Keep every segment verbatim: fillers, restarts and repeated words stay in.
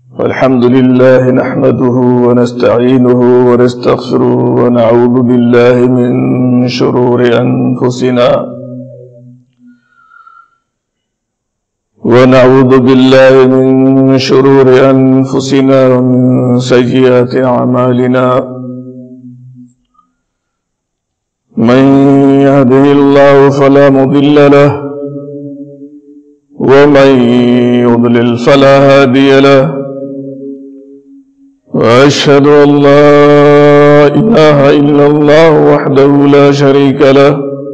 الحمد لله نحمده ونستعينه ونستغفره ونعوذ بالله من شرور أنفسنا ونعوذ بالله من شرور أنفسنا ومن سيئات أعمالنا من يهده الله فلا مضل له ومن يضلل فلا هادي له وأشهد أن لا إله إلا الله وحده لا شريك له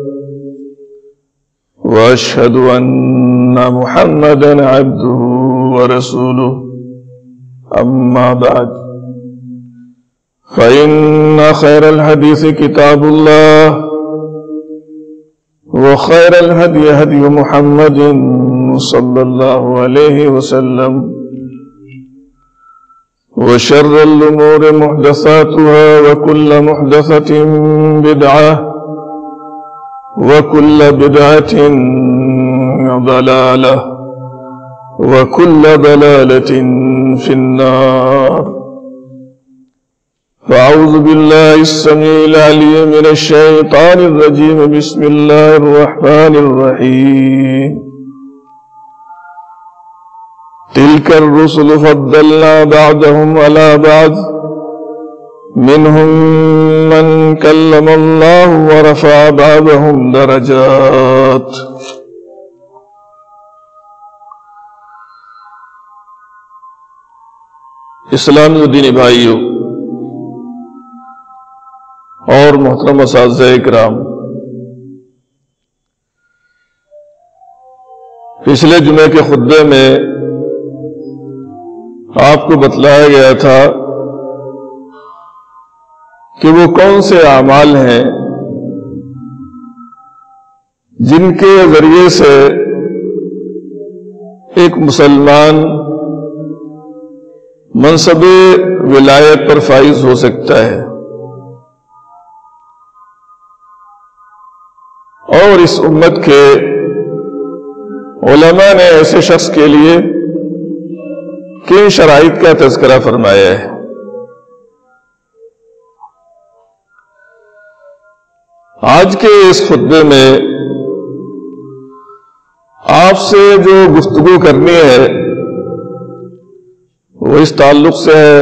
وأشهد أن محمدا عبده ورسوله أما بعد فإن خير الحديث كتاب الله وخير الهدي هدي محمد صلى الله عليه وسلم وشر الأمور محدثاتها وكل محدثة بدعة وكل بدعة ضلالة وكل ضلالة في النار. فأعوذ بالله السميع العليم من الشيطان الرجيم. بسم الله الرحمن الرحيم. تلك الرسل فضلنا بعضهم على بعض منهم من كلم الله ورفع بعضهم درجات. اسلامی و دینی بھائیوں اور محترم اساتذہ اکرام، پچھلے جمعے کے خطبے میں آپ کو بتلایا گیا تھا کہ وہ کون سے اعمال ہیں جن کے ذریعے سے ایک مسلمان منصب ولایت پر فائز ہو سکتا ہے، اور اس امت کے علماء نے ایسے شخص کے لیے کن شرائط کا تذکرہ فرمایا ہے۔ آج کے اس خطبے میں آپ سے جو گفتگو کرنی ہے وہ اس تعلق سے ہے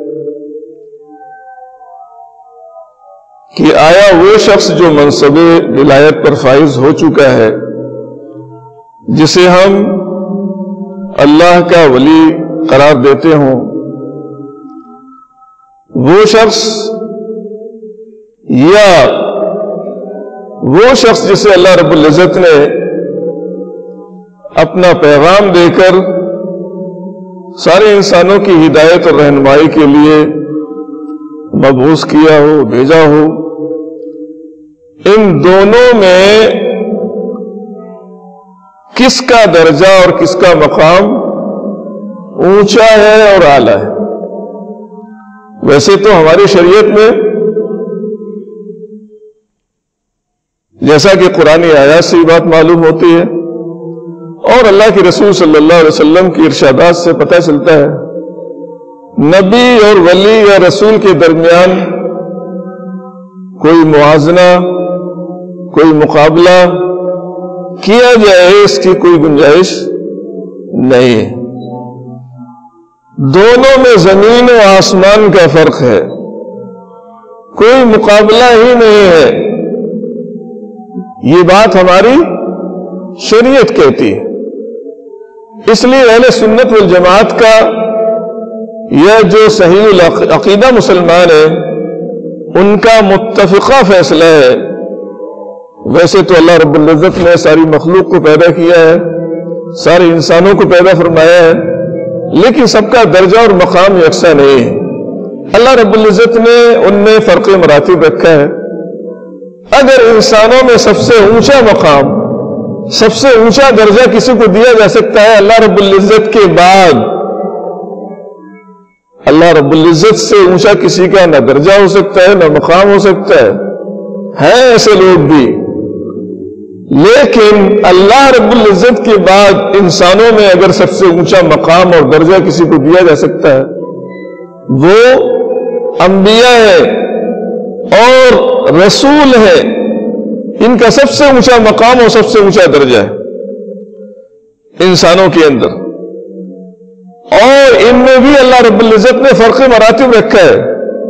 کہ آیا وہ شخص جو منصب ولایت پر فائز ہو چکا ہے، جسے ہم اللہ کا ولی قرار دیتے ہوں، وہ شخص یا وہ شخص جسے اللہ رب العزت نے اپنا پیغام دے کر سارے انسانوں کی ہدایت اور رہنمائی کے لیے مبعوث کیا ہو، بھیجا ہو، ان دونوں میں کس کا درجہ اور کس کا مقام اونچا ہے اور اعلیٰ ہے؟ ویسے تو ہماری شریعت میں جیسا کہ قرآنی آیات سے بات معلوم ہوتی ہے اور اللہ کے رسول صلی اللہ علیہ وسلم کی ارشادات سے پتہ چلتا ہے، نبی اور ولی یا رسول کے درمیان کوئی موازنہ، کوئی مقابلہ کیا جائے اس کی کوئی گنجائش نہیں ہے۔ دونوں میں زمین و آسمان کا فرق ہے، کوئی مقابلہ ہی نہیں ہے۔ یہ بات ہماری شریعت کہتی ہے۔ اس لیے اہل سنت والجماعت کا یہ جو صحیح العقیدہ مسلمان ہے، ان کا متفقہ فیصلہ ہے۔ ویسے تو اللہ رب العزت نے ساری مخلوق کو پیدا کیا ہے، سارے انسانوں کو پیدا فرمایا ہے، لیکن سب کا درجہ اور مقام یکساں نہیں ہے۔ اللہ رب العزت نے ان میں فرق مراتب رکھا ہے۔ اگر انسانوں میں سب سے اونچا مقام، سب سے اونچا درجہ کسی کو دیا جا سکتا ہے اللہ رب العزت کے بعد، اللہ رب العزت سے اونچا کسی کا نہ درجہ ہو سکتا ہے نہ مقام ہو سکتا ہے۔ ہیں ایسے لوگ بھی لیکن اللہ رب العزت کے بعد انسانوں میں اگر سب سے اونچا مقام اور درجہ کسی کو دیا جا سکتا ہے وہ انبیاء ہے اور رسول ہے. ان کا سب سے اونچا مقام اور سب سے اونچا درجہ ہے انسانوں کے اندر. اور ان میں بھی اللہ رب العزت نے فرق مراتب رکھا ہے.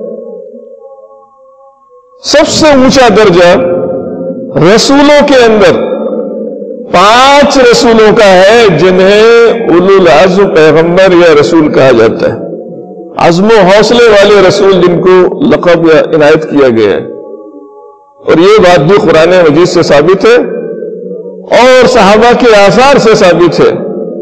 سب سے اونچا درجہ رسولوں کے اندر پانچ رسولوں کا ہے جنہیں اولو العزم پیغمبر یا رسول کہا جاتا ہے. عزم و حوصلے والے رسول جن کو لقب یا عنایت کیا گیا ہے. اور یہ بات بھی قرآن مجید سے ثابت ہے اور صحابہ کے آثار سے ثابت ہے.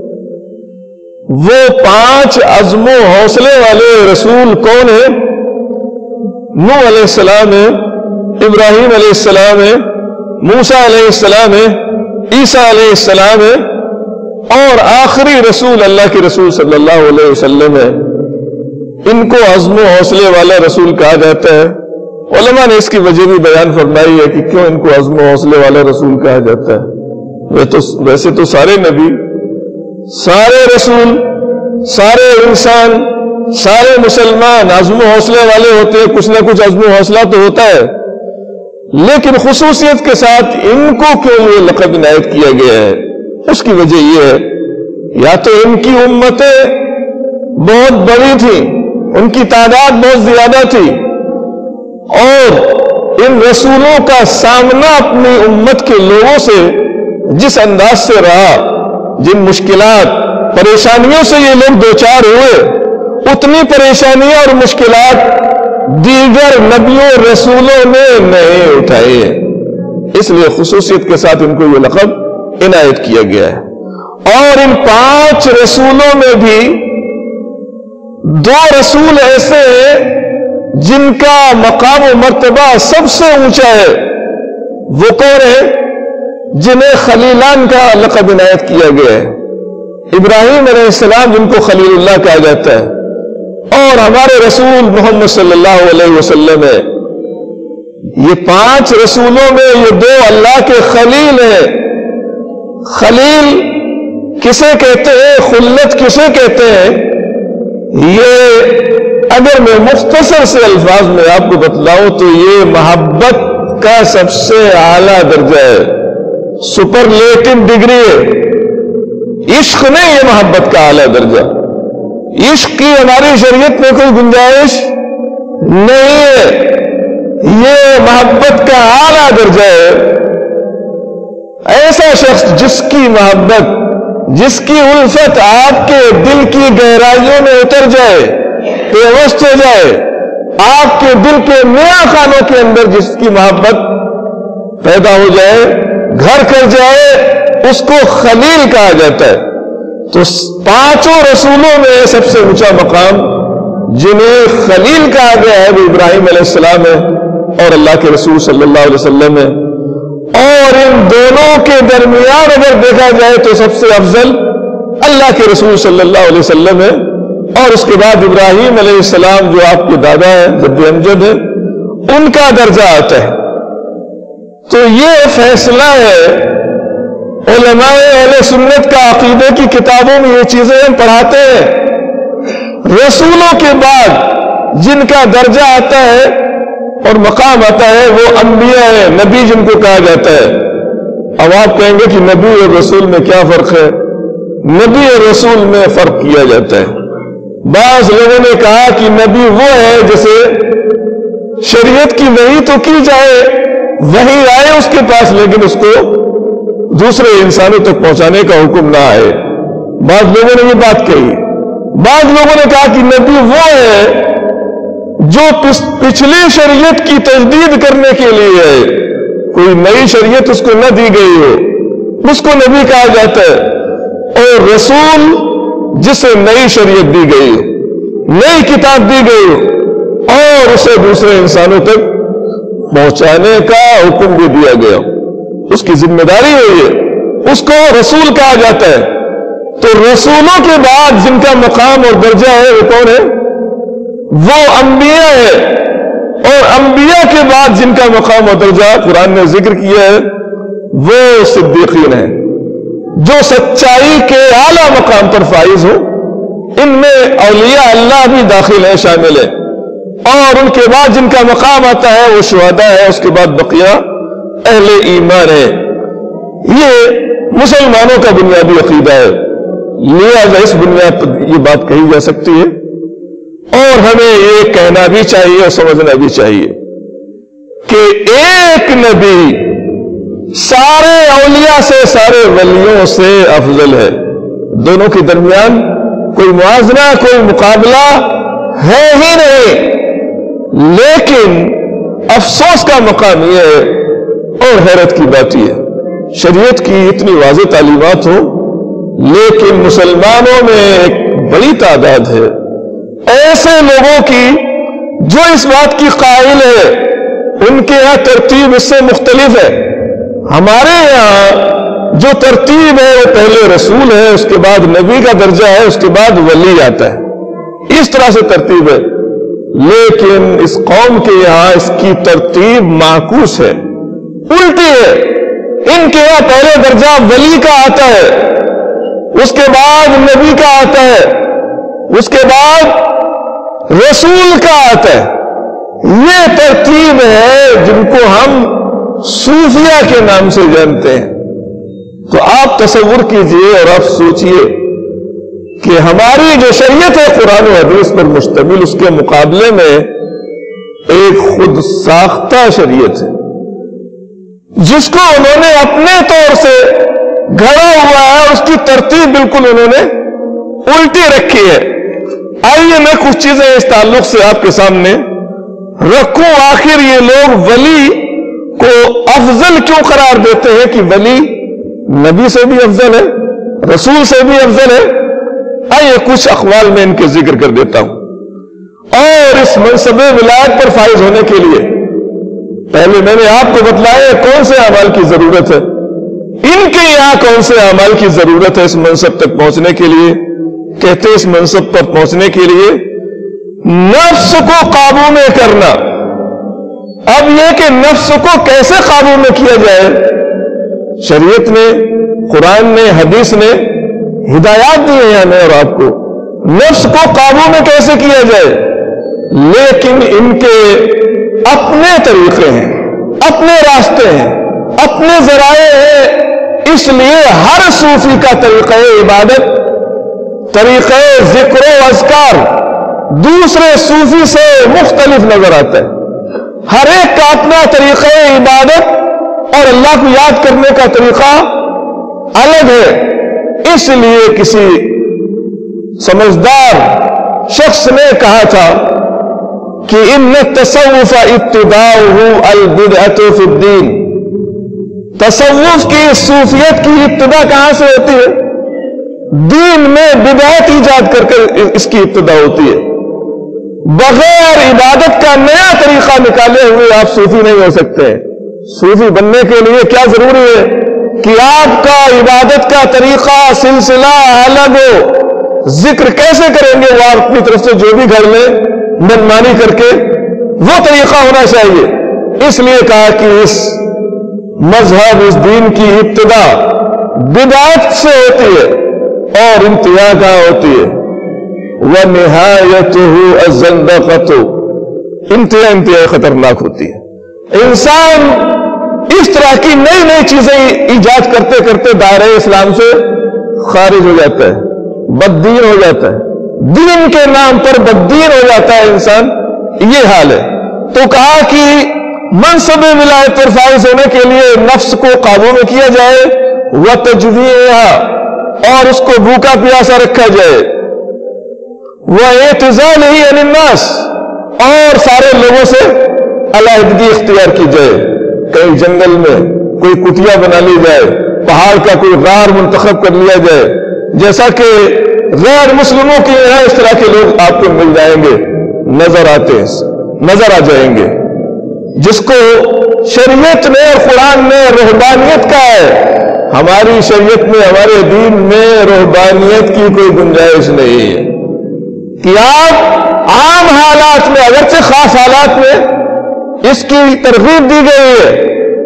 وہ پانچ عزم و حوصلے والے رسول کون ہیں؟ نوح علیہ السلام ہے، ابراہیم علیہ السلام ہے، موسیٰ علیہ السلام ہے، عیسیٰ علیہ السلام ہے اور آخری رسول اللہ کے رسول صلی اللہ علیہ وسلم ہے. ان کو عزم و حوصلے والا رسول کہا جاتا ہے. علماء نے اس کی وجہ بھی بیان فرمائی ہے کہ کیوں ان کو عزم و حوصلے والا رسول کہا جاتا ہے. ویسے تو سارے نبی، سارے رسول، سارے انسان، سارے مسلمان عزم و حوصلے والے ہوتے ہیں. کچھ نہ کچھ عزم و حوصلہ تو ہوتا ہے، لیکن خصوصیت کے ساتھ ان کو کیوں یہ لقب عنایت کیا گیا ہے؟ اس کی وجہ یہ ہے یا تو ان کی امتیں بہت بڑی تھی، ان کی تعداد بہت زیادہ تھی اور ان رسولوں کا سامنا اپنی امت کے لوگوں سے جس انداز سے رہا، جن مشکلات پریشانیوں سے یہ لوگ دوچار ہوئے، اتنی پریشانیاں اور مشکلات دیگر نبیوں رسولوں نے نہیں اٹھائے. اس لیے خصوصیت کے ساتھ ان کو یہ لقب عنایت کیا گیا ہے. اور ان پانچ رسولوں میں بھی دو رسول ایسے ہیں جن کا مقام و مرتبہ سب سے اونچا ہے. وہ کون ہے؟ جنہیں خلیلان کا لقب عنایت کیا گیا ہے. ابراہیم علیہ السلام جن کو خلیل اللہ کہا جاتا ہے اور ہمارے رسول محمد صلی اللہ علیہ وسلم ہے. یہ پانچ رسولوں میں یہ دو اللہ کے خلیل ہیں. خلیل کسے کہتے ہیں؟ خلت کسے کہتے ہیں؟ یہ اگر میں مختصر سے الفاظ میں آپ کو بتلاؤں تو یہ محبت کا سب سے اعلیٰ درجہ ہے، سپرلیٹو ڈگری ہے. عشق نہیں، یہ محبت کا اعلیٰ درجہ. عشق کی ہماری شریعت میں کوئی گنجائش نہیں ہے. یہ محبت کا اعلیٰ درجہ ہے. ایسا شخص جس کی محبت، جس کی الفت آپ کے دل کی گہرائیوں میں اتر جائے، پیوست ہو جائے، آپ کے دل کے میاں خانوں کے اندر جس کی محبت پیدا ہو جائے، گھر کر جائے، اس کو خلیل کہا جاتا ہے. تو پانچوں رسولوں میں سب سے اونچا مقام جنہیں خلیل کہا گیا ہے وہ ابراہیم علیہ السلام ہے اور اللہ کے رسول صلی اللہ علیہ وسلم ہے. اور ان دونوں کے درمیان اگر دیکھا جائے تو سب سے افضل اللہ کے رسول صلی اللہ علیہ وسلم ہے اور اس کے بعد ابراہیم علیہ السلام جو آپ کے دادا ہیں، جد امجد ہیں، ان کا درجہ آتا ہے. تو یہ فیصلہ ہے علماء اہل سنت کا. عقیدے کی کتابوں میں یہ چیزیں ہم پڑھاتے ہیں. رسولوں کے بعد جن کا درجہ آتا ہے اور مقام آتا ہے وہ انبیاء ہیں، نبی جن کو کہا جاتا ہے. اب آپ کہیں گے کہ نبی اور رسول میں کیا فرق ہے؟ نبی اور رسول میں فرق کیا جاتا ہے. بعض لوگوں نے کہا کہ نبی وہ ہے جیسے شریعت کی وحی تو کی جائے، وحی آئے اس کے پاس لیکن اس کو دوسرے انسانوں تک پہنچانے کا حکم نہ آئے. بعض لوگوں نے یہ بات کہی. بعض لوگوں نے کہا کہ نبی وہ ہے جو پچھلی شریعت کی تجدید کرنے کے لیے ہے، کوئی نئی شریعت اس کو نہ دی گئی ہو، اس کو نبی کہا جاتا ہے. اور رسول جسے نئی شریعت دی گئی ہو، نئی کتاب دی گئی ہو اور اسے دوسرے انسانوں تک پہنچانے کا حکم بھی دیا گیا، اس کی ذمہ داری ہے یہ، اس کو رسول کہا جاتا ہے. تو رسولوں کے بعد جن کا مقام اور درجہ ہے وہ کون ہے؟ وہ انبیاء ہے. اور انبیاء کے بعد جن کا مقام اور درجہ قرآن نے ذکر کیا ہے وہ صدیقین ہیں جو سچائی کے اعلیٰ مقام پر فائز ہو. ان میں اولیاء اللہ بھی داخل ہیں، شامل ہیں، اور ان کے بعد جن کا مقام آتا ہے وہ شہداء ہے، اس کے بعد بقیہ اہل ایمان ہے. یہ مسلمانوں کا بنیادی عقیدہ ہے، لہذا اس بنیاد پر یہ بات کہی جا سکتی ہے، اور ہمیں یہ کہنا بھی چاہیے اور سمجھنا بھی چاہیے کہ ایک نبی سارے اولیاء سے، سارے ولیوں سے افضل ہے. دونوں کے درمیان کوئی موازنہ، کوئی مقابلہ ہے ہی نہیں. لیکن افسوس کا مقام یہ ہے اور حیرت کی بات یہ ہے، شریعت کی اتنی واضح تعلیمات ہو، لیکن مسلمانوں میں ایک بڑی تعداد ہے ایسے لوگوں کی جو اس بات کی قائل ہے. ان کے یہاں ترتیب اس سے مختلف ہے. ہمارے یہاں جو ترتیب ہے وہ پہلے رسول ہے، اس کے بعد نبی کا درجہ ہے، اس کے بعد ولی آتا ہے. اس طرح سے ترتیب ہے. لیکن اس قوم کے یہاں اس کی ترتیب معکوس ہے، الٹی ہے. ان کے یہاں پہلے درجہ ولی کا آتا ہے، اس کے بعد نبی کا آتا ہے، اس کے بعد رسول کا آتا ہے. یہ ترتیب ہے جن کو ہم صوفیہ کے نام سے جانتے ہیں. تو آپ تصور کیجئے اور آپ سوچئے کہ ہماری جو شریعت ہے قرآن و حدیث پر مشتمل، اس کے مقابلے میں ایک خود ساختہ شریعت ہے جس کو انہوں نے اپنے طور سے گھڑا ہوا ہے، اس کی ترتیب بالکل انہوں نے الٹی رکھی ہے. آئیے میں کچھ چیزیں اس تعلق سے آپ کے سامنے رکھوں. آخر یہ لوگ ولی کو افضل کیوں قرار دیتے ہیں کہ ولی نبی سے بھی افضل ہے، رسول سے بھی افضل ہے؟ آئیے کچھ اقوال میں ان کے ذکر کر دیتا ہوں. اور اس منصب ولایت پر فائز ہونے کے لیے پہلے میں نے آپ کو بتلایا کون سے اعمال کی ضرورت ہے. ان کے یہاں کون سے اعمال کی ضرورت ہے اس منصب تک پہنچنے کے لیے؟ کہتے اس منصب پر پہنچنے کے لیے نفس کو قابو میں کرنا. اب یہ کہ نفس کو کیسے قابو میں کیا جائے، شریعت نے، قرآن نے، حدیث نے ہدایات دی ہیں ہمیں اور آپ کو. نفس کو قابو میں کیسے کیا جائے؟ لیکن ان کے اپنے طریقے ہیں، اپنے راستے ہیں، اپنے ذرائع ہیں. اس لیے ہر صوفی کا طریقہ عبادت، طریقہ ذکر و اذکار دوسرے صوفی سے مختلف نظر آتا ہے. ہر ایک کا اپنا طریقہ عبادت اور اللہ کو یاد کرنے کا طریقہ الگ ہے. اس لیے کسی سمجھدار شخص نے کہا تھا کہ ان التصوف ابتداؤہ البدعۃ فی الدین. تصوف کی، صوفیت کی ابتدا کہاں سے ہوتی ہے؟ دین میں بدعت ایجاد کر کے اس کی ابتدا ہوتی ہے. بغیر عبادت کا نیا طریقہ نکالے ہوئے آپ صوفی نہیں ہو سکتے. صوفی بننے کے لیے کیا ضروری ہے کہ آپ کا عبادت کا طریقہ، سلسلہ الگ ہو. ذکر کیسے کریں گے وہ آپ اپنی طرف سے جو بھی گھڑ لیں منمانی کر کے، وہ طریقہ ہونا چاہیے. اس لیے کہا کہ اس مذہب، اس دین کی ابتدا بدعت سے ہوتی ہے اور انتہا کہاں ہوتی ہے؟ وَنِهَایَتُهُ الزَّنْدَقَةُ. انتہا انتہا خطرناک ہوتی ہے. انسان اس طرح کی نئی نئی چیزیں ایجاد کرتے کرتے دائرہ اسلام سے خارج ہو جاتا ہے، بددین ہو جاتا ہے، دین کے نام پر بددین ہو جاتا ہے انسان. یہ حال ہے. تو کہا کہ منصب ولایت پر فائز ہونے کے لیے نفس کو قابو میں کیا جائے، وَتَجْوِيعِهَا، اور اس کو بھوکا پیاسا رکھا جائے، وَاِعْتِزَالِهِ عَنِ النَّاسِ، اور سارے لوگوں سے علیحدگی اختیار کی جائے. کہیں جنگل میں کوئی کٹیا بنا لی جائے، پہاڑ کا کوئی غار منتخب کر لیا جائے. جیسا کہ غیر مسلموں کے یہاں اس طرح کے لوگ آپ کو مل جائیں گے، نظر آتے ہیں، نظر آ جائیں گے. جس کو شریعت نے اور قرآن نے رہبانیت کہا ہے، ہماری شریعت میں، ہمارے دین میں رہبانیت کی کوئی گنجائش نہیں ہے کہ آپ عام حالات میں، اگرچہ خاص حالات میں اس کی ترغیب دی گئی ہے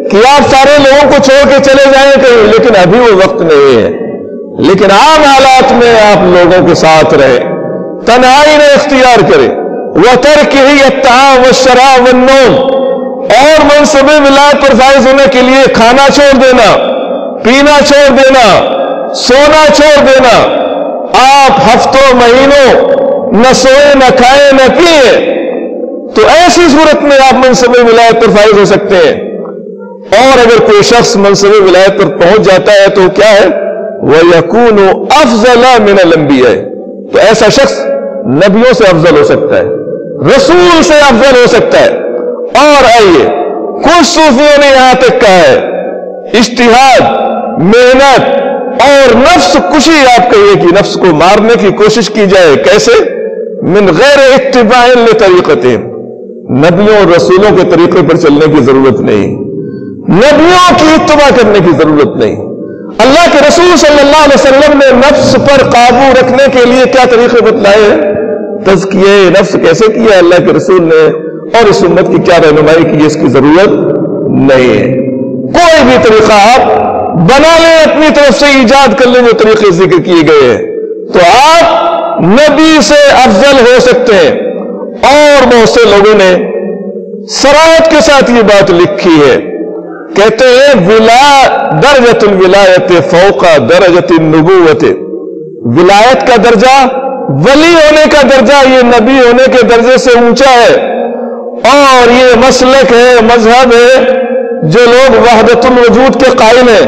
کہ آپ سارے لوگوں کو چھوڑ کے چلے جائیں کہیں، لیکن ابھی وہ وقت نہیں ہے، لیکن عام حالات میں آپ لوگوں کے ساتھ رہے، تنہائی نہ اختیار کرے، وَتَرْكِهِ الطَّعَامَ وَالشَّرَابَ وَالنَّوْمَ، اور منصب ولایت پر فائز ہونے کے لیے کھانا چھوڑ دینا، پینا چھوڑ دینا، سونا چھوڑ دینا۔ آپ ہفتوں مہینوں نہ سوئے نہ کھائے نہ پیے، تو ایسی صورت میں آپ منصب ولایت پر فائز ہو سکتے ہیں۔ اور اگر کوئی شخص منصب ولایت پر پہنچ جاتا ہے تو کیا ہے؟ وَيَكُونُ أَفْضَلَ مِنَ الْأَنْبِيَاءِ، تو ایسا شخص نبیوں سے افضل ہو سکتا ہے، رسول سے افضل ہو سکتا ہے۔ اور آئیے، کچھ صوفیوں نے یہاں تک کہا ہے اجتہاد، محنت اور نفس کشی، آپ کہیے کہ نفس کو مارنے کی کوشش کی جائے، کیسے؟ من غیر اتباع لطریقتہم، نبیوں اور رسولوں کے طریقے پر چلنے کی ضرورت نہیں، نبیوں کی اتباع کرنے کی ضرورت نہیں۔ اللہ کے رسول صلی اللہ علیہ وسلم نے نفس پر قابو رکھنے کے لیے کیا طریقے بتلائے ہیں؟ تزکیہ نفس کیسے کیا اللہ کے رسول نے، اور اس امت کی کیا رہنمائی کی، اس کی ضرورت نہیں ہے۔ کوئی بھی طریقہ آپ بنا لیں، اپنی طرف سے ایجاد کر لیں جو طریقے ذکر کیے گئے ہیں، تو آپ نبی سے افضل ہو سکتے ہیں۔ اور بہت سے لوگوں نے صراحت کے ساتھ یہ بات لکھی ہے، کہتے ہیں ولا درجۃ الولایت فوق درجۃ النبوۃ، ولایت کا درجہ، ولی ہونے کا درجہ، یہ نبی ہونے کے درجے سے اونچا ہے۔ اور یہ مسلک ہے، مذہب ہے، جو لوگ وحدت الوجود کے قائل ہیں،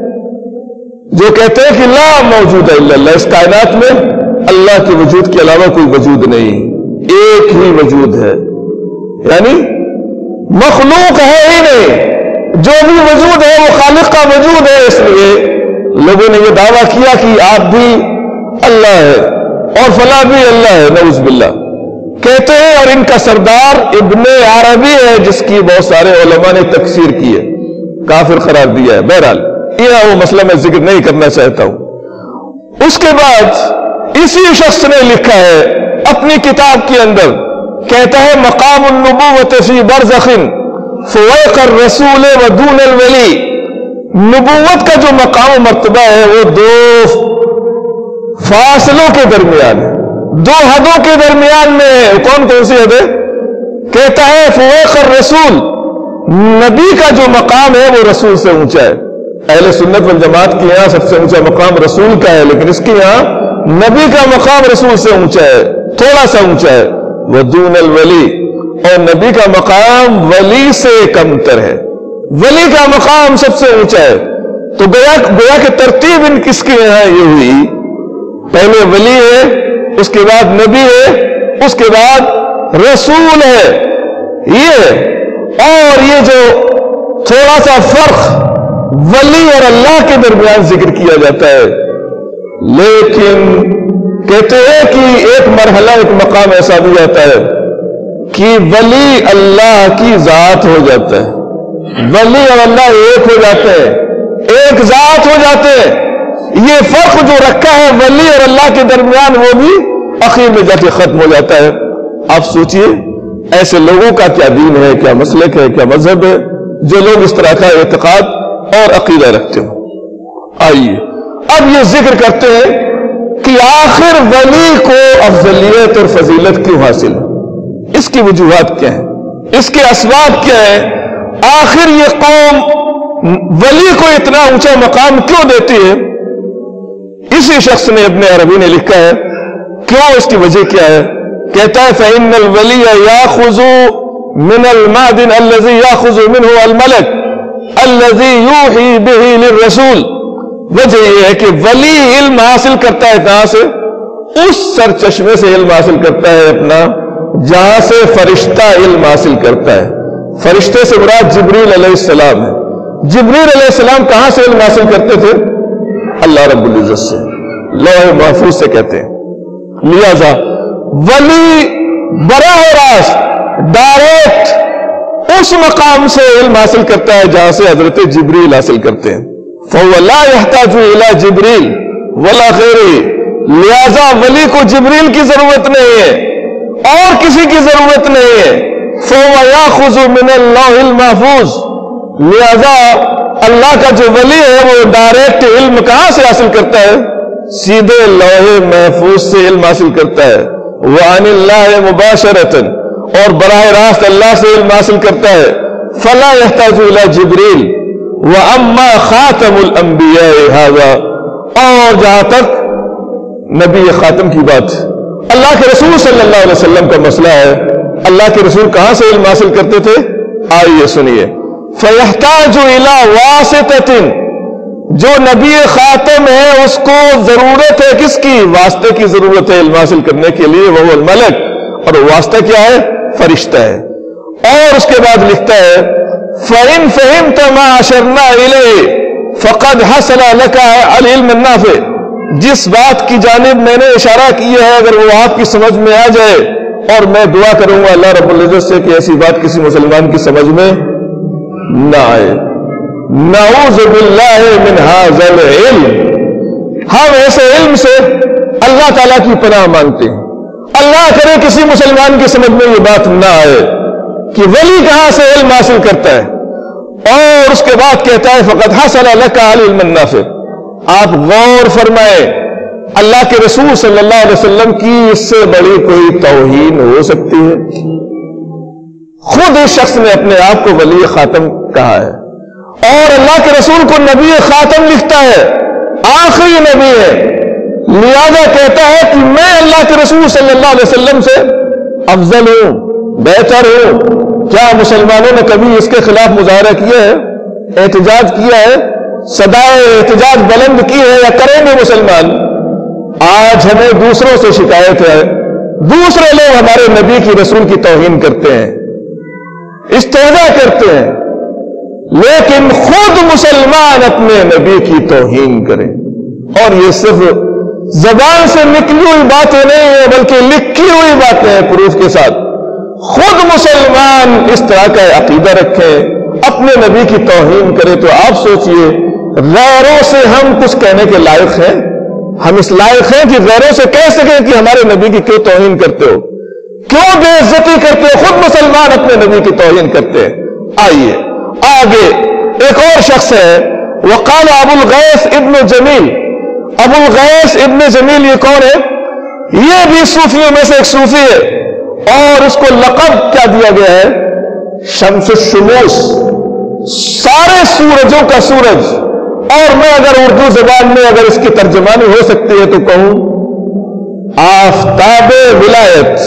جو کہتے ہیں کہ لا موجود الا اللہ، اس کائنات میں اللہ کے وجود کے علاوہ کوئی وجود نہیں، ایک ہی وجود ہے، یعنی مخلوق ہے ہی نہیں، جو بھی وجود ہے وہ خالق کا وجود ہے۔ اس لیے لوگوں نے یہ دعویٰ کیا کہ آپ بھی اللہ ہے اور فلاں بھی اللہ ہے، نعوذ باللہ کہتے ہیں۔ اور ان کا سردار ابن عربی ہے، جس کی بہت سارے علماء نے تکفیر کی ہے، کافر قرار دیا ہے۔ بہرحال یہ وہ مسئلہ میں ذکر نہیں کرنا چاہتا ہوں۔ اس کے بعد اسی شخص نے لکھا ہے اپنی کتاب کے اندر، کہتا ہے مقام النبوۃ فی برزخ فوق الرسول و دون الولی، نبوت کا جو مقام و مرتبہ ہے وہ دو فاصلوں کے درمیان ہے، دو حدوں کے درمیان میں ہے۔ کون کون سی حد ہے؟ کہتا ہے فوق الرسول، نبی کا جو مقام ہے وہ رسول سے اونچا ہے۔ اہل سنت والجماعت کے یہاں سب سے اونچا مقام رسول کا ہے، لیکن اس کے یہاں نبی کا مقام رسول سے اونچا ہے، تھوڑا سا اونچا ہے۔ ودون الولی، اور نبی کا مقام ولی سے کمتر ہے، ولی کا مقام سب سے اونچا ہے۔ تو گویا گویا کہ ترتیب ان کس کے یہاں یہ ہوئی، پہلے ولی ہے، اس کے بعد نبی ہے، اس کے بعد رسول ہے، یہ اور یہ جو تھوڑا سا فرق ولی اور اللہ کے درمیان ذکر کیا جاتا ہے، لیکن کہتے ہیں کہ ایک مرحلہ، ایک مقام ایسا بھی جاتا ہے کہ ولی اللہ کی ذات ہو جاتا ہے، ولی اور اللہ ایک ہو جاتے ہیں، ایک ذات ہو جاتے ہیں۔ یہ فرق جو رکھا ہے ولی اور اللہ کے درمیان، وہ بھی اخیر میں جا کے ختم ہو جاتا ہے۔ آپ سوچئے ایسے لوگوں کا کیا دین ہے، کیا مسلک ہے، کیا مذہب ہے، جو لوگ اس طرح کا اعتقاد اور عقیدہ رکھتے ہیں۔ آئیے اب یہ ذکر کرتے ہیں کہ آخر ولی کو افضلیت اور فضیلت کیوں حاصل ہے، اس کی وجوہات کیا ہیں، اس کے اسباب کیا ہیں، آخر یہ قوم ولی کو اتنا اونچا مقام کیوں دیتی ہے۔ اسی شخص نے ابن عربی نے لکھا ہے کیوں، اس کی وجہ کیا ہے، کہتا ہے فإن الولی یاخذ من المعدن الذي یاخذ منه الملک الذي یوحی به للرسول۔ وجہ یہ ہے کہ ولی علم حاصل کرتا ہے کہاں سے، اس سر چشمے سے علم حاصل کرتا ہے اپنا جہاں سے فرشتہ علم حاصل کرتا ہے۔ فرشتے سے مراد جبریل علیہ السلام ہے۔ جبریل علیہ السلام کہاں سے علم حاصل کرتے تھے؟ اللہ رب العزت سے، لوح محفوظ سے کہتے ہیں۔ لہذا ولی براہ راست ڈائریکٹ اس مقام سے علم حاصل کرتا ہے جہاں سے حضرت جبریل حاصل کرتے ہیں۔ فَهُوَ لَا يَحْتَاجُ إِلَىٰ جِبْرِيلَ وَلَا غَيْرِهِ، لہذا ولی کو جبریل کی ضرورت نہیں ہے اور کسی کی ضرورت نہیں ہے۔ فَهُوَ يَأْخُذُ مِنَ اللَّهِ الْمَحْفُوظ، لہذا اللہ کا جو ولی ہے وہ ڈائریکٹ علم کہاں سے حاصل کرتا ہے؟ سیدھے لوح محفوظ سے علم حاصل کرتا ہے. وَعَنِ اللَّهِ مُبَاشَرَةً، اور براہ راست اللہ سے علم حاصل کرتا ہے. فَلَا يَحْتَاجُ إِلَى جِبْرِيلَ وَأَمَّا خَاتَمُ الْأَنْبِيَاءِ هَذَا، اور جہاں تک نبی خاتم کی بات، اللہ کے رسول صلی اللہ علیہ وسلم کا مسئلہ ہے. اللہ کے رسول کہاں سے علم حاصل کرتے تھے؟ آئیے سنیے. فَيَحْتَاجُ إِلَى وَاسِطَةٍ، جو نبی خاتم ہے اس کو ضرورت ہے کس کی؟ واسطے کی ضرورت ہے علم حاصل کرنے کے لیے. وہ الملک، اور واسطہ کیا ہے؟ فرشتہ ہے. اور اس کے بعد لکھتا ہے فَإِن فَهِمْتَ مَا أَشَرْنَا إِلَيْهِ فَقَدْ حَصَلَ لَكَ الْعِلْمُ النَّافِعُ، جس بات کی جانب میں نے اشارہ کیا ہے اگر وہ آپ کی سمجھ میں آ جائے، اور میں دعا کروں گا اللہ رب العزت سے کہ ایسی بات کسی مسلمان کی سمجھ میں نہ آئے. نعوذ باللہ من ھذا العلم، ہم ایسے علم سے اللہ تعالیٰ کی پناہ مانگتے ہیں. اللہ کرے کسی مسلمان کی سمجھ میں یہ بات نہ آئے کہ ولی کہاں سے علم حاصل کرتا ہے. اور اس کے بعد کہتا ہے فقد حصل لك العلم النافع. آپ غور فرمائیں، اللہ کے رسول صلی اللہ علیہ وسلم کی اس سے بڑی کوئی توہین ہو سکتی ہے؟ خود اس شخص نے اپنے آپ کو ولی خاتم کہا ہے، اور اللہ کے رسول کو نبی خاتم لکھتا ہے، آخری نبی ہے. لہذا کہتا ہے کہ میں اللہ کے رسول صلی اللہ علیہ وسلم سے افضل ہوں، بہتر ہوں. کیا مسلمانوں نے کبھی اس کے خلاف مظاہرہ کیا ہے، احتجاج کیا ہے، صدائے احتجاج بلند کی ہے، یا کریں گے مسلمان؟ آج ہمیں دوسروں سے شکایت ہے، دوسرے لوگ ہمارے نبی کی رسول کی توہین کرتے ہیں، استہزاء کرتے ہیں، لیکن خود مسلمان اپنے نبی کی توہین کریں. اور یہ صرف زبان سے نکلی ہوئی باتیں نہیں ہیں بلکہ لکھی ہوئی باتیں ہیں پروف کے ساتھ. خود مسلمان اس طرح کا عقیدہ رکھے، اپنے نبی کی توہین کرے، تو آپ سوچئے غیروں سے ہم کچھ کہنے کے لائق ہیں؟ ہم اس لائق ہیں کہ غیروں سے کہہ سکیں کہ ہمارے نبی کی کیوں توہین کرتے ہو، کیوں بے عزتی کرتے ہو؟ خود مسلمان اپنے نبی کی توہین کرتے ہیں. آئیے آگے ایک اور شخص ہے، وقال ابو الغیث ابن جمیل. ابو الغیث ابن جمیل یہ کون ہے؟ یہ بھی صوفیوں میں سے ایک صوفی ہے، اور اس کو لقب کیا دیا گیا ہے؟ شمس الشموس، سارے سورجوں کا سورج. اور میں اگر اردو زبان میں اگر اس کی ترجمانی ہو سکتی ہے تو کہوں آفتاب ولایت.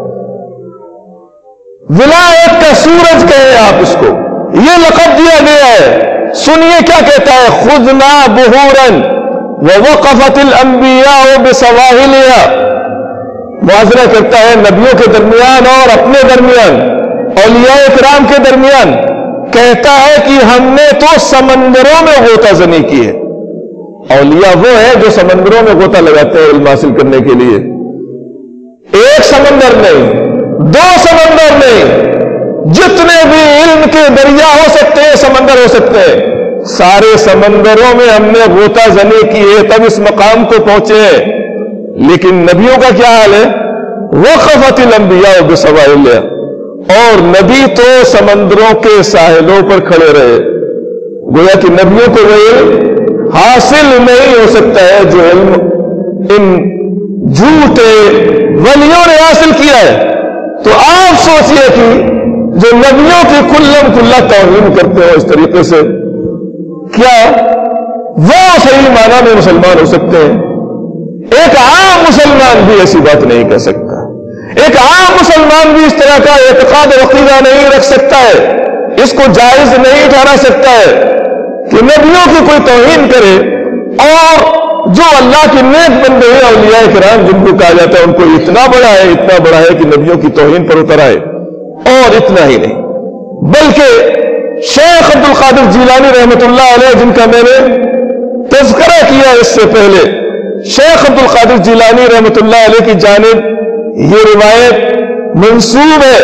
ولایت کا سورج کہیں آپ اس کو، یہ لقب دیا گیا ہے. سنیے کیا کہتا ہے، خذنا بحورن ووقفت الانبیاء بسواحلها. موازنہ کرتا ہے نبیوں کے درمیان اور اپنے درمیان، اولیاء کرام کے درمیان. کہتا ہے کہ ہم نے تو سمندروں میں غوطہ زنی کی ہے. اولیاء وہ ہیں جو سمندروں میں غوطہ لگاتے ہیں علم حاصل کرنے کے لیے. ایک سمندر نہیں، دو سمندر نہیں، جتنے بھی علم کے دریا ہو سکتے ہیں، سمندر ہو سکتے ہیں، سارے سمندروں میں ہم نے غوطہ زنی کی ہے، تب اس مقام کو پہنچے ہیں. لیکن نبیوں کا کیا حال ہے؟ وقفت الانبیاء بسواحلها، اور نبی تو سمندروں کے ساحلوں پر کھڑے رہے. گویا کہ نبیوں کو وہ علم حاصل نہیں ہو سکتا ہے جو علم ان جھوٹے ولیوں نے حاصل کیا ہے. تو آپ سوچئے کہ جو نبیوں کی کلم کلہ توہین کرتے ہو اس طریقے سے، کیا وہ صحیح معنی میں مسلمان ہو سکتے ہیں؟ ایک عام مسلمان بھی ایسی بات نہیں کہہ سکتا. ایک عام مسلمان بھی اس طرح کا اعتقاد و عقیدہ نہیں رکھ سکتا ہے، اس کو جائز نہیں ٹھہرا سکتا ہے کہ نبیوں کی کوئی توہین کرے. اور جو اللہ کے نیک بندے ہیں اولیاء کرام جن کو کہا جاتا ہے، ان کو اتنا بڑا ہے اتنا بڑا ہے کہ نبیوں کی توہین پر اتر آئے. اور اتنا ہی نہیں بلکہ شیخ عبد القادر جیلانی رحمت اللہ علیہ، جن کا میں نے تذکرہ کیا اس سے پہلے، شیخ عبد القادر جیلانی رحمت اللہ علیہ کی جانب یہ روایت منسوب ہے.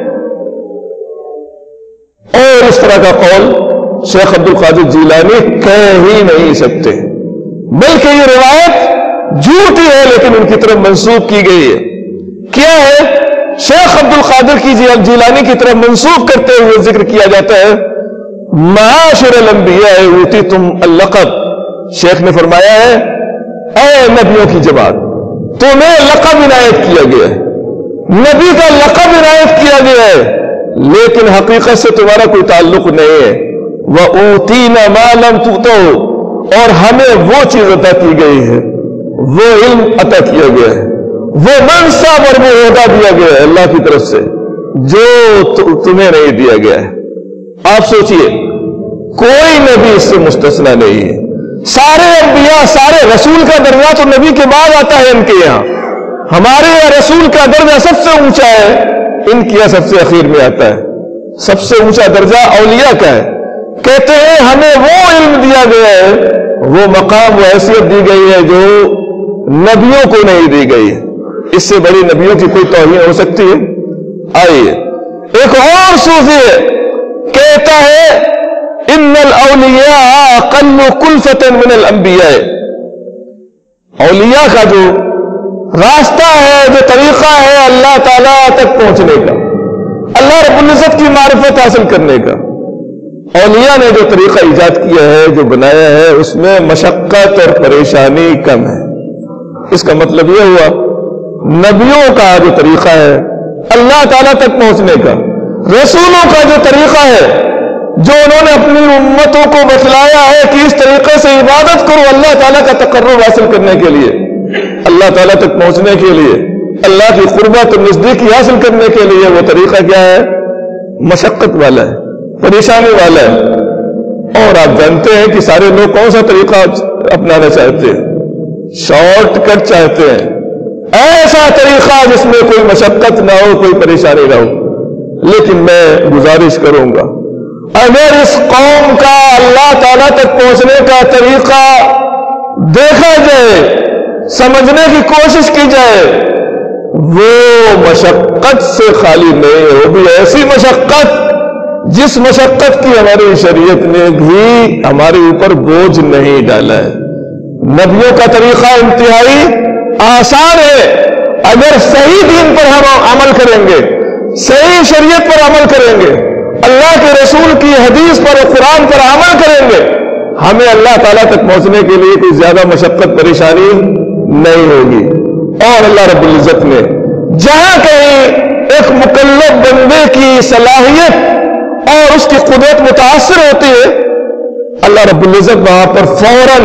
اور اس طرح کا قول شیخ عبد القادر جیلانی کہہ ہی نہیں سکتے، بلکہ یہ روایت جھوٹی ہے لیکن ان کی طرف منسوب کی گئی ہے. کیا ہے؟ شیخ عبد القادر کی جیلانی کی طرف منسوب کرتے ہوئے ذکر کیا جاتا ہے معاشر الانبیاء اوتیتم اللقب، شیخ نے فرمایا ہے اے نبیوں کی جماعت تمہیں لقب عنایت کیا گیا ہے، نبی کا لقب عنایت کیا گیا ہے، لیکن حقیقت سے تمہارا کوئی تعلق نہیں ہے۔ وَأُوتِينَا مَا لَمْ تُؤْتَوْا، اور ہمیں وہ چیز عطا کی گئی ہے، وہ علم عطا کیا گیا ہے، وہ منصب اور وہ عہدہ دیا گیا ہے اللہ کی طرف سے جو تمہیں نہیں دیا گیا ہے۔ آپ سوچئے کوئی نبی اس سے مستثنا نہیں ہے، سارے انبیاء سارے رسول کا درجہ تو نبی کے بعد آتا ہے ان کے یہاں، ہمارے یہاں رسول کا درجہ سب سے اونچا ہے، ان کے یہاں سب سے اخیر میں آتا ہے۔ سب سے اونچا درجہ اولیاء کا ہے، کہتے ہیں ہمیں وہ علم دیا گیا ہے، وہ مقام و حیثیت دی گئی ہے جو نبیوں کو نہیں دی گئی ہے۔ اس سے بڑی نبیوں کی کوئی توہین ہو سکتی ہے؟ آئیے ایک اور صوفی ہے، کہتا ہے ان الاولیاء اقل کلفۃ من الانبیاء، اولیاء کا جو راستہ ہے، جو طریقہ ہے اللہ تعالیٰ تک پہنچنے کا، اللہ رب العزت کی معرفت حاصل کرنے کا، اولیاء نے جو طریقہ ایجاد کیا ہے، جو بنایا ہے، اس میں مشقت اور پریشانی کم ہے۔ اس کا مطلب یہ ہوا نبیوں کا جو طریقہ ہے اللہ تعالیٰ تک پہنچنے کا، رسولوں کا جو طریقہ ہے جو انہوں نے اپنی امتوں کو بتلایا ہے کہ اس طریقے سے عبادت کرو اللہ تعالیٰ کا تقرب حاصل کرنے کے لیے، اللہ تعالیٰ تک پہنچنے کے لیے، اللہ کی قربت اور نزدیکی حاصل کرنے کے لیے، وہ طریقہ کیا ہے؟ مشقت والا ہے، پریشانی والا ہے۔ اور آپ جانتے ہیں کہ سارے لوگ کون سا طریقہ اپنانا چاہتے ہیں؟ شارٹ کٹ چاہتے ہیں، ایسا طریقہ جس میں کوئی مشقت نہ ہو، کوئی پریشانی نہ ہو۔ لیکن میں گزارش کروں گا اگر اس قوم کا اللہ تعالیٰ تک پہنچنے کا طریقہ دیکھا جائے، سمجھنے کی کوشش کی جائے، وہ مشقت سے خالی نہیں ہے، وہ بھی ایسی مشقت جس مشقت کی ہماری شریعت نے بھی ہمارے اوپر بوجھ نہیں ڈالا ہے۔ نبیوں کا طریقہ انتہائی آسان ہے، اگر صحیح دین پر ہم عمل کریں گے، صحیح شریعت پر عمل کریں گے، اللہ کے رسول کی حدیث پر اور قرآن پر عمل کریں گے، ہمیں اللہ تعالیٰ تک پہنچنے کے لیے کوئی زیادہ مشقت پریشانی نہیں ہوگی۔ اور اللہ رب العزت نے جہاں کہیں ایک مکلف بندے کی صلاحیت اور اس کی قدرت متاثر ہوتی ہے، اللہ رب العزت وہاں پر فوراً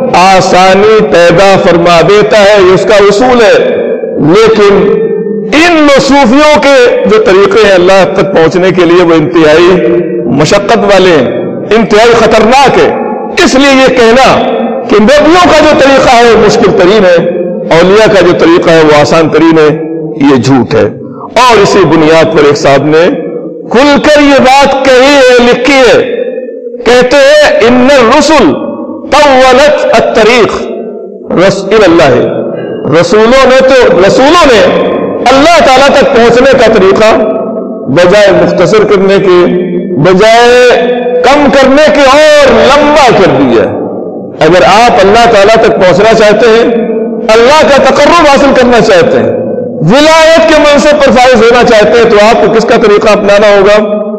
آسانی پیدا فرما دیتا ہے، یہ اس کا اصول ہے۔ لیکن ان صوفیوں کے جو طریقے ہیں اللہ تک پہنچنے کے لیے وہ انتہائی مشقت والے ہیں، انتہائی خطرناک ہے۔ اس لیے یہ کہنا کہ نبیوں کا جو طریقہ ہے وہ مشکل ترین ہے، اولیاء کا جو طریقہ ہے وہ آسان ترین ہے، یہ جھوٹ ہے۔ اور اسی بنیاد پر ایک صاحب نے کھل کر یہ بات کہی ہے، لکھی ہے، کہتے ہیں ان الرسل طولت الطریق رسول اللہ، رسولوں نے تو رسولوں نے اللہ تعالیٰ تک پہنچنے کا طریقہ بجائے مختصر کرنے کے، بجائے کم کرنے کے اور لمبا کر دیا۔ اگر آپ اللہ تعالیٰ تک پہنچنا چاہتے ہیں، اللہ کا تقرب حاصل کرنا چاہتے ہیں، ولایت کے منصب پر فائز ہونا چاہتے ہیں، تو آپ کو کس کا طریقہ اپنانا ہوگا؟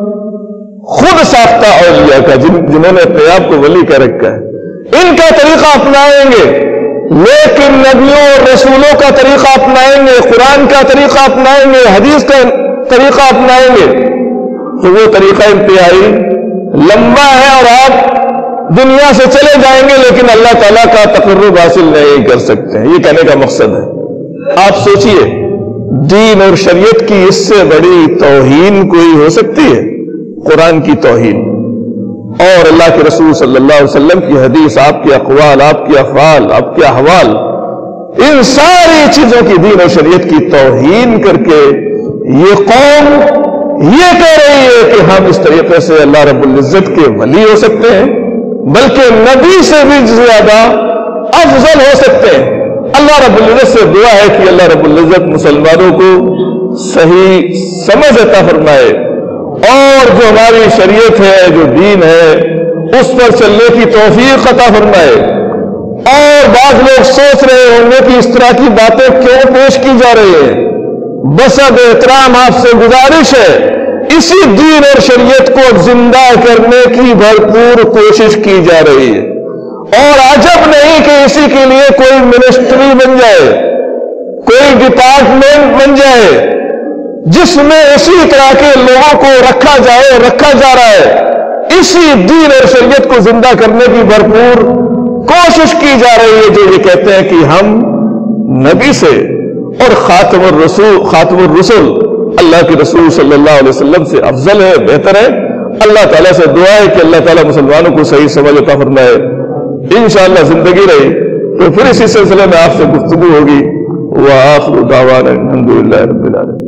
خود ساختہ اولیاء کا، جن جنہوں نے اپنے آپ کو ولی کا رکھا ہے، ان کا طریقہ اپنائیں گے۔ لیکن نبیوں اور رسولوں کا طریقہ اپنائیں گے، قرآن کا طریقہ اپنائیں گے، حدیث کا طریقہ اپنائیں گے، تو وہ طریقہ انتہائی لمبا ہے اور آپ دنیا سے چلے جائیں گے لیکن اللہ تعالیٰ کا تقرب حاصل نہیں کر سکتے ہیں۔ یہ کہنے کا مقصد ہے۔ آپ سوچئے دین اور شریعت کی اس سے بڑی توہین کوئی ہو سکتی ہے؟ قرآن کی توہین اور اللہ کے رسول صلی اللہ علیہ وسلم کی حدیث، آپ کے اقوال، آپ کے افعال، آپ کے احوال، ان ساری چیزوں کی دین اور شریعت کی توہین کر کے یہ قوم یہ کہہ رہی ہے کہ ہم اس طریقے سے اللہ رب العزت کے ولی ہو سکتے ہیں، بلکہ نبی سے بھی زیادہ افضل ہو سکتے ہیں۔ اللہ رب العزت سے دعا ہے کہ اللہ رب العزت مسلمانوں کو صحیح سمجھ عطا فرمائے اور جو ہماری شریعت ہے، جو دین ہے، اس پر چلنے کی توفیق عطا فرمائے۔ اور بعض لوگ سوچ رہے ہوں گے کہ اس طرح کی باتیں کیوں پیش کی جا رہی ہیں۔ بس اب احترام آپ سے گزارش ہے اسی دین اور شریعت کو زندہ کرنے کی بھرپور کوشش کی جا رہی ہے، اور عجب نہیں کہ اسی کے لیے کوئی منسٹری بن جائے، کوئی ڈپارٹمنٹ بن جائے جس میں اسی طرح کے لوگوں کو رکھا جائے رکھا جا رہا ہے۔ اسی دین اور شریعت کو زندہ کرنے کی بھرپور کوشش کی جا رہی ہے، جو یہ کہتے ہیں کہ ہم نبی سے اور خاتم الرسول خاتم الرسل اللہ کے رسول صلی اللہ علیہ وسلم سے افضل ہے، بہتر ہے۔ اللہ تعالیٰ سے دعا ہے کہ اللہ تعالیٰ مسلمانوں کو صحیح سمجھ عطا فرمائے۔ انشاءاللہ زندگی رہی تو پھر اسی سلسلے میں آپ سے گفتگو ہوگی۔ وآخر دعوانا الحمدللہ رب العالمین۔